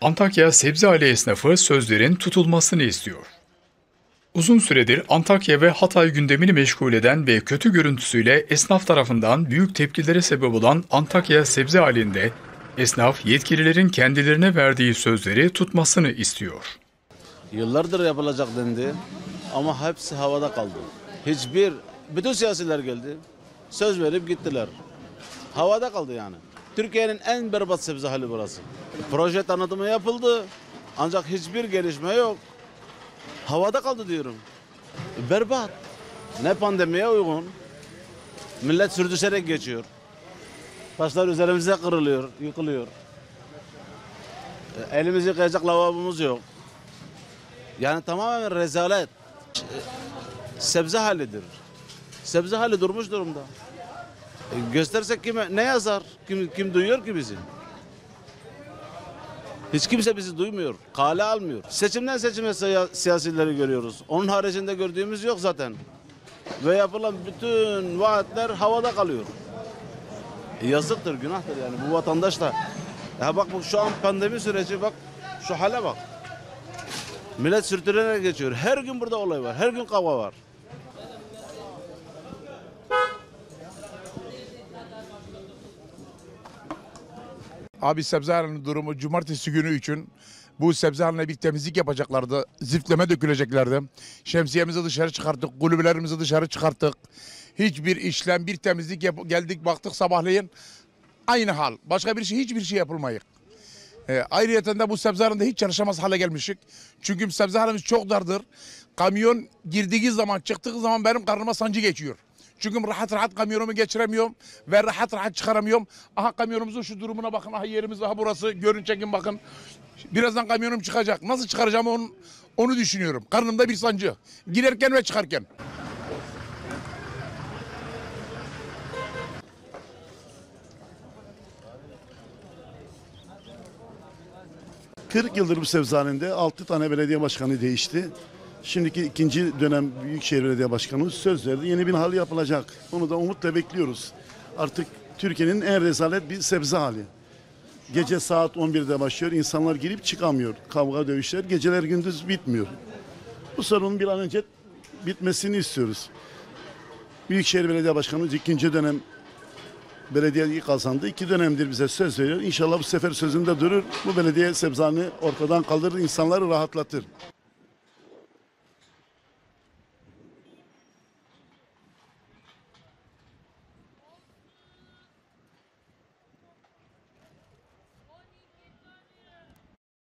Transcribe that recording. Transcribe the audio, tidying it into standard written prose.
Antakya Sebzehali esnafı sözlerin tutulmasını istiyor. Uzun süredir Antakya ve Hatay gündemini meşgul eden ve kötü görüntüsüyle esnaf tarafından büyük tepkilere sebep olan Antakya Sebzehali'nde esnaf yetkililerin kendilerine verdiği sözleri tutmasını istiyor. Yıllardır yapılacak dendi ama hepsi havada kaldı. Bütün siyasiler geldi, söz verip gittiler. Havada kaldı yani. Türkiye'nin en berbat sebze hali burası. Proje tanıtımı yapıldı ancak hiçbir gelişme yok. Havada kaldı diyorum. Berbat. Ne pandemiye uygun. Millet sürdüşerek geçiyor. Taşlar üzerimize kırılıyor, yıkılıyor. Elimizi yıkayacak lavabomuz yok. Yani tamamen rezalet. Sebze halidir. Sebze hali durmuş durumda. Göstersek kime ne yazar? Kim duyuyor ki bizi? Hiç kimse bizi duymuyor, kale almıyor. Seçimden seçime siyasileri görüyoruz. Onun haricinde gördüğümüz yok zaten. Ve yapılan bütün vaatler havada kalıyor. Yazıktır, günahtır yani bu vatandaş da. Ya bak şu an pandemi süreci, bak şu hale bak. Millet sürtünerek geçiyor. Her gün burada olay var, her gün kavga var. Abi sebzehalinin durumu cumartesi günü için bu sebzehaline bir temizlik yapacaklardı. Ziftleme döküleceklerdi. Şemsiyemizi dışarı çıkarttık. Kulübelerimizi dışarı çıkarttık. Hiçbir işlem, bir temizlik geldik baktık sabahleyin. Aynı hal. Başka bir şey, hiçbir şey yapılmayık. Ayrıyeten de bu sebzehalinde hiç çalışamaz hale gelmişik. Çünkü sebzehalimiz çok dardır. Kamyon girdiği zaman, çıktığı zaman benim karnıma sancı geçiyor. Çünkü rahat rahat kamyonumu geçiremiyorum ve rahat rahat çıkaramıyorum. Aha kamyonumuzun şu durumuna bakın. Aha yerimiz aha burası. Görün çekin bakın. Birazdan kamyonum çıkacak. Nasıl çıkaracağım onu düşünüyorum. Karnımda bir sancı. Girerken ve çıkarken. 40 yıldır bu sebzehanede 6 tane belediye başkanı değişti. Şimdiki ikinci dönem Büyükşehir Belediye Başkanımız söz verdi. Yeni bir hal yapılacak. Onu da umutla bekliyoruz. Artık Türkiye'nin en rezalet bir sebze hali. Gece saat 11'de başlıyor. İnsanlar girip çıkamıyor. Kavga dövüşler geceler gündüz bitmiyor. Bu sorunun bir an önce bitmesini istiyoruz. Büyükşehir Belediye Başkanımız ikinci dönem belediyeyi kazandı. 2 dönemdir bize söz veriyor. İnşallah bu sefer sözünde durur. Bu belediye sebzehane ortadan kaldırır, insanları rahatlatır.